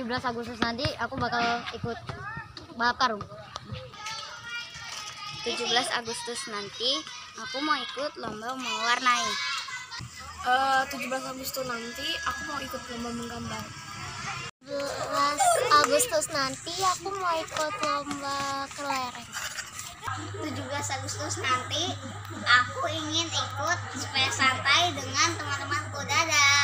Agustus nanti aku bakal ikut balap karung. 17 Agustus nanti aku mau ikut lomba mewarnai. 17 Agustus nanti aku mau ikut lomba menggambar. 17 Agustus nanti aku mau ikut lomba kelereng. 17 Agustus nanti aku ingin ikut sepeda santai dengan teman-temanku. Dadah.